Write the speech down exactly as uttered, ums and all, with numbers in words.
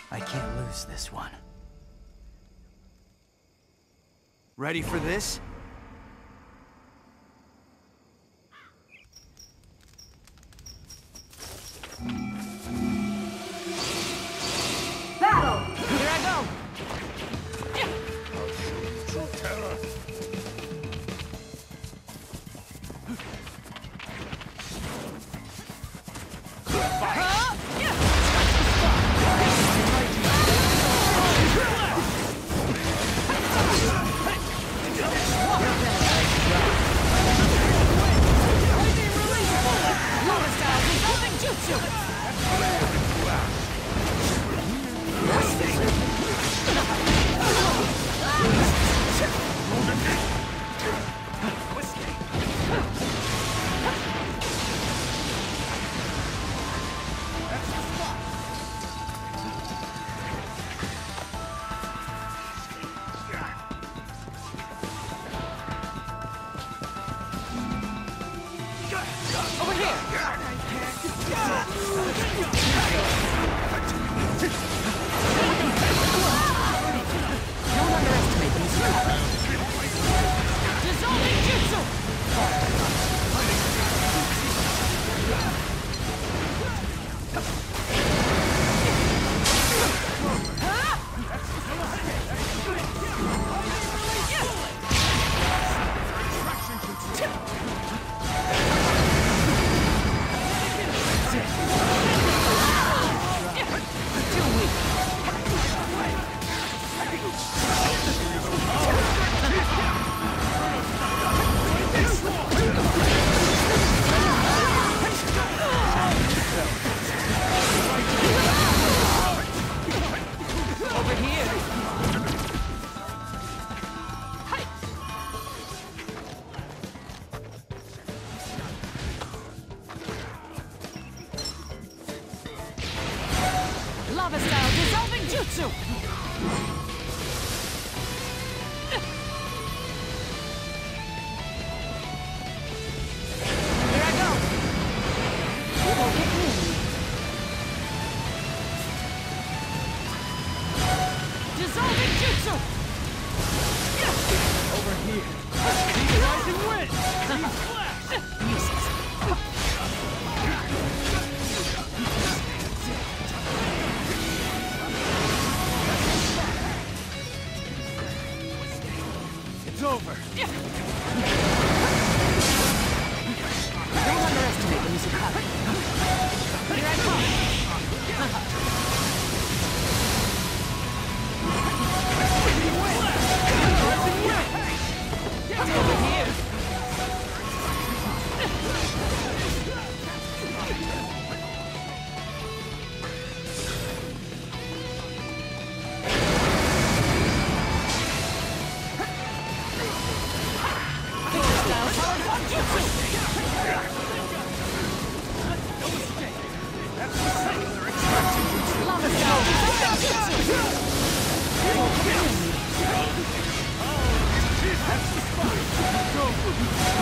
I can't lose this one. Ready for this? Battle! Here I go! I'll show you true terror. Huh? Yeah. Lower style dissolving jutsu! Over here! Don't underestimate these dissolving jutsu! Over here! Lava style dissolving jutsu! Here I go! You won't get me. Dissolving jutsu! Over here. Rising wind! Useless. It's over. Don't underestimate the Mizukata. Here I come! Over here! Style powered jutsu! Lava style dissolving jutsu! That's the spot. Go.